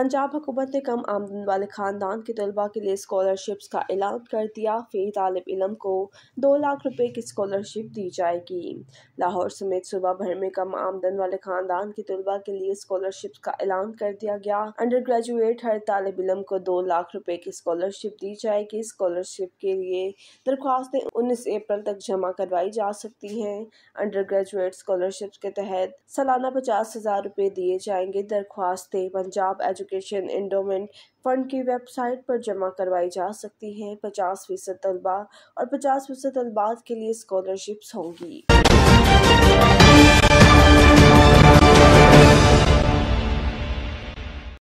पंजाब हुकूमत ने कम आमदन वाले खानदान के तलबा के लिए स्कॉलरशिप्स का ऐलान कर दिया। फी तालिब इल्म को 2 लाख रुपए की स्कॉलरशिप दी जाएगी। लाहौर समेत सूबा भर में कम आमदन वाले खानदान के तलबा के लिए स्कॉलरशिप्स का ऐलान कर दिया गया। अंडर ग्रेजुएट हर तालिब इल्म को 2 लाख रुपए की स्कॉलरशिप दी जाएगी। स्कॉलरशिप के लिए दरख्वास्तें 19 अप्रैल तक जमा करवाई जा सकती हैं। अंडर ग्रेजुएट स्कॉलरशिप के तहत सालाना 50,000 रुपए दिए जाएंगे। दरख्वास्तें पंजाब एजुकेशन एंडोमेंट फंड की वेबसाइट पर जमा करवाई जा सकती हैं। 50% तलबा और 50% तलबात के लिए स्कॉलरशिप्स होंगी।